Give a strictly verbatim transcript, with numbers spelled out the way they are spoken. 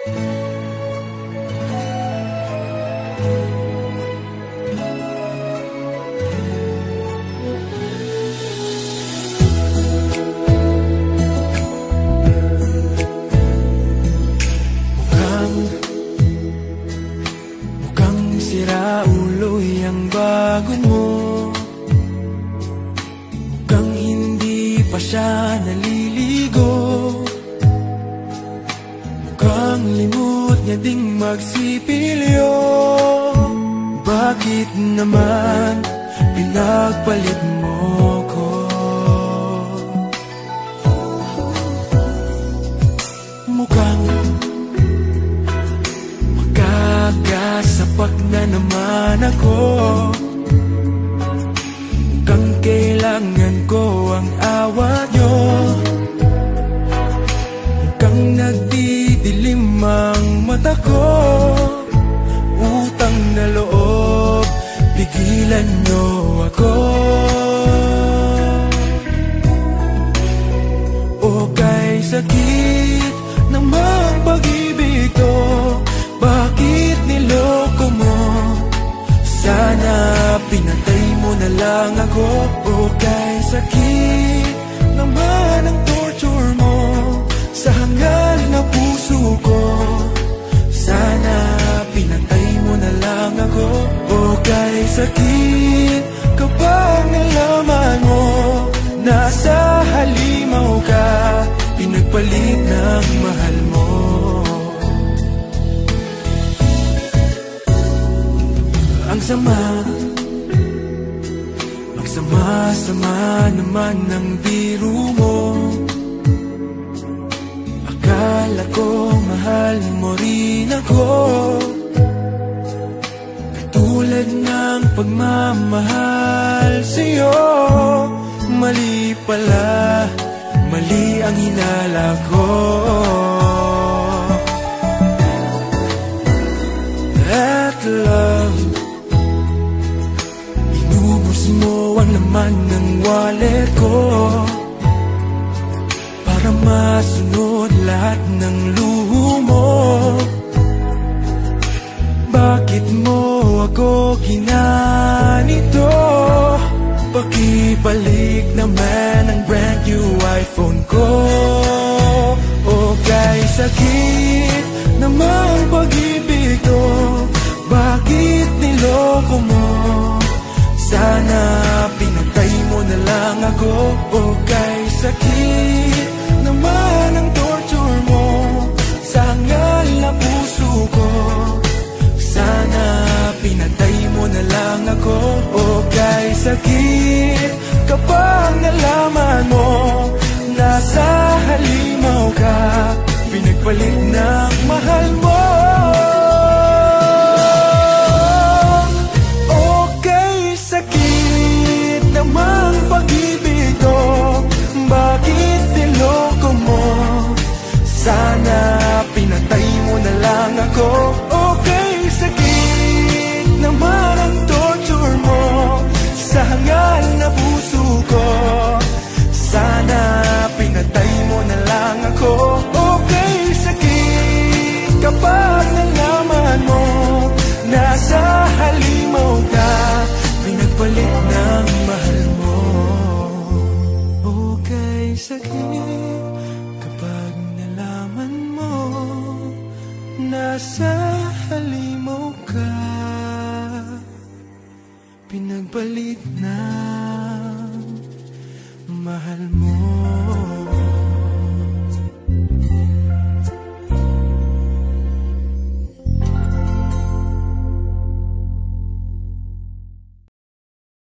Bago mo, mukhang hindi pa siya naliligo, mukhang limot niya ding magsipilyo. Bakit naman pinagpalit mo ko? Mukhang magkakasapak na naman ako, mukhang kailangan ko ang awa nyo, mukhang nagdidilim ang mata ko. Utang na loob, pigilan nyo ako. O kay sakit ng mga pag-ibig to, bakit niloko mo? Sana pinatay mo na lang ako. O kay sakit naman ang torture mo sa hangal na puso ko, sana pinatay mo na lang ako. O kay sakit kapag nalaman mo nasa halimaw ka, pinagpalit ng mahal mo. Ang sama, ang sama-sama naman ng biro mo. Akala ko mahal mo rin ako, katulad ng pagmamahal sa'yo. Mali pala, mali ang hinala ko. That love, inubos mo ang laman ng wallet ko para masunod lahat ng luho mo. Bakit mo ako ginanito? Pakibalik naman ang brand new iPhone ko. O kay sakit namang pag-ibig to, bakit niloko mo? Sana pinatay mo na lang ako. O kay sakit naman ang torture mo sa hangal na puso ko, sana pinatay mo na lang ako. O kay sakit kapag nalaman mo nasa halimaw ka, pinagpalit ng mahal mo. Namang pag-ibig ko, bakit niloko mo? Sana pinatay mo na lang ako. Okay, sakit naman ang torture mo sa hangal na puso ko, sana pinatay mo na lang ako. Okay, sakit kapag nalaman mo nasa halimaw ka, pinagpalit ng mahal mo. Okay, sakit kapag nalaman mo nasa halimaw ka, pinagpalit ng mahal mo.